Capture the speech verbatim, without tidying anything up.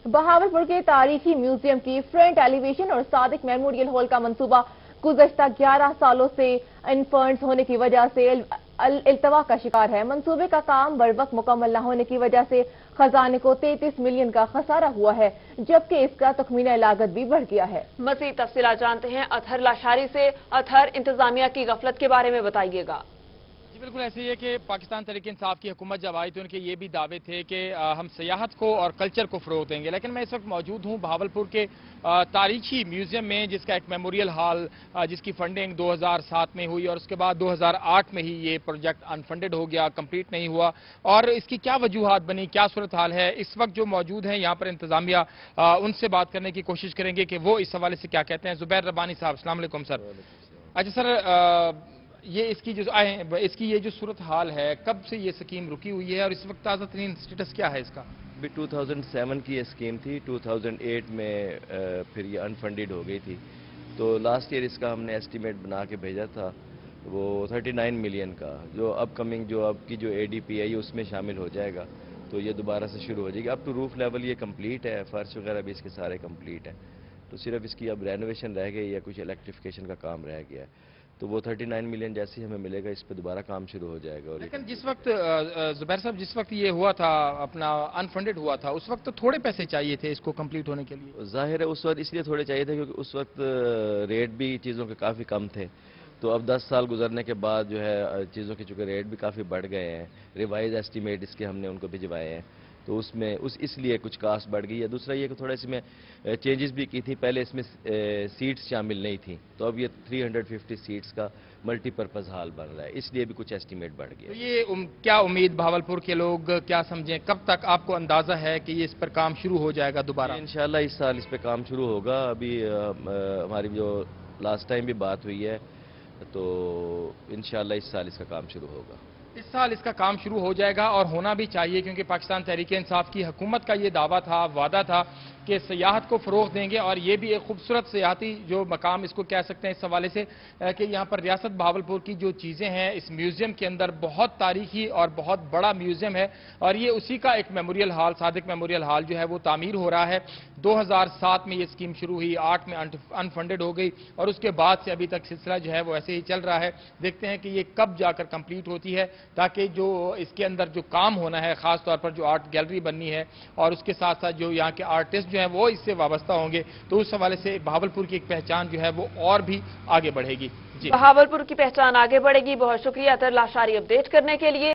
बहावलपुर के तारीखी म्यूजियम की फ्रंट एलिवेशन और सादिक मेमोरियल हॉल का मंसूबा गुज़श्ता ग्यारह सालों से अनफंड्स होने की वजह से इल्तवा का शिकार है। मंसूबे का काम बरवक्त मुकम्मल न होने की वजह से खजाने को तैंतीस मिलियन का खसारा हुआ है, जबकि इसका तखमीना लागत भी बढ़ गया है। मज़ीद तफसीलात जानते हैं अतहर लाशारी से। अतहर, इंतजामिया की गफलत के बारे में बताइएगा। जी बिल्कुल ऐसे ही है कि पाकिस्तान तहरीक इंसाफ की हुकूमत जब आई तो उनके ये भी दावे थे कि हम सियाहत को और कल्चर को फ़रोग़ देंगे, लेकिन मैं इस वक्त मौजूद हूँ भावलपुर के तारीखी म्यूजियम में, जिसका एक मेमोरियल हॉल जिसकी फंडिंग दो हज़ार सात में हुई और उसके बाद दो हज़ार आठ में ही ये प्रोजेक्ट अनफंडेड हो गया, कंप्लीट नहीं हुआ। और इसकी क्या वजूहात बनी, क्या सूरत हाल है, इस वक्त जो मौजूद हैं यहाँ पर इंतजामिया, उनसे बात करने की कोशिश करेंगे कि वो इस हवाले से क्या कहते हैं। जुबैर रब्बानी साहब, अस्सलाम वालेकुम सर। अच्छा सर, ये इसकी जो इसकी ये जो सूरत हाल है, कब से ये स्कीम रुकी हुई है और इस वक्त ताज़ा तरीन स्टेटस क्या है इसका? अभी दो हज़ार सात की ये स्कीम थी, दो हज़ार आठ में फिर ये अनफंडेड हो गई थी। तो लास्ट ईयर इसका हमने एस्टीमेट बना के भेजा था, वो उनतालीस मिलियन का, जो अपकमिंग जो अब की जो एडीपी है ये उसमें शामिल हो जाएगा, तो ये दोबारा से शुरू हो जाएगी। अब टू रूफ लेवल ये कंप्लीट है, फर्श वगैरह भी इसके सारे कंप्लीट हैं, तो सिर्फ इसकी अब रेनोवेशन रह गई या कुछ इलेक्ट्रिफिकेशन का काम रह गया है। तो वो उनतालीस मिलियन जैसे ही हमें मिलेगा इस पे दोबारा काम शुरू हो जाएगा। और लेकिन जिस वक्त जुबैर साहब जिस वक्त ये हुआ था, अपना अनफंडेड हुआ था, उस वक्त तो थोड़े पैसे चाहिए थे इसको कंप्लीट होने के लिए। जाहिर है उस वक्त इसलिए थोड़े चाहिए थे क्योंकि उस वक्त रेट भी चीज़ों के काफ़ी कम थे। तो अब दस साल गुजरने के बाद जो है चीज़ों के चूँकि रेट भी काफ़ी बढ़ गए हैं, रिवाइज एस्टीमेट इसके हमने उनको भिजवाए हैं, तो उसमें उस इसलिए कुछ कास्ट बढ़ गई है। दूसरा ये कि थोड़ा इसमें चेंजेस भी की थी, पहले इसमें सीट्स शामिल नहीं थी, तो अब ये तीन सौ पचास सीट्स का मल्टीपर्पज़ हॉल बन रहा है, इसलिए भी कुछ एस्टीमेट बढ़ गया। तो ये उम, क्या उम्मीद भावलपुर के लोग क्या समझें, कब तक आपको अंदाज़ा है कि ये इस पर काम शुरू हो जाएगा दोबारा? इंशाल्लाह इस साल इस पर काम शुरू होगा। अभी हमारी जो लास्ट टाइम भी बात हुई है, तो इंशाल्लाह इस साल इसका काम शुरू होगा। इस साल इसका काम शुरू हो जाएगा और होना भी चाहिए, क्योंकि पाकिस्तान तहरीक इंसाफ की हुकूमत का ये दावा था, वादा था कि सियाहत को फ़रोग़ देंगे। और ये भी एक खूबसूरत सियाहती जो मकाम इसको कह सकते हैं इस हवाले से कि यहाँ पर रियासत भावलपुर की जो चीज़ें हैं इस म्यूज़ियम के अंदर, बहुत तारीखी और बहुत बड़ा म्यूज़ियम है। और ये उसी का एक memorial hall, Sadiq memorial hall जो है वो तामीर हो रहा है। दो हज़ार सात में ये स्कीम शुरू हुई, आठ में अनफंडेड हो गई और उसके बाद से अभी तक सिलसिला जो है वो ऐसे ही चल रहा है। देखते हैं कि ये कब जाकर कंप्लीट होती है, ताकि जो इसके अंदर जो काम होना है, ख़ास तौर पर जो आर्ट गैलरी बननी है और उसके साथ साथ जो यहाँ के आर्टिस्ट जो हैं वो इससे वाबस्ता होंगे, तो उस हवाले से बहावलपुर की एक पहचान जो है वो और भी आगे बढ़ेगी। जी, बहावलपुर की पहचान आगे बढ़ेगी। बहुत शुक्रिया अतहर लाशारी अपडेट करने के लिए।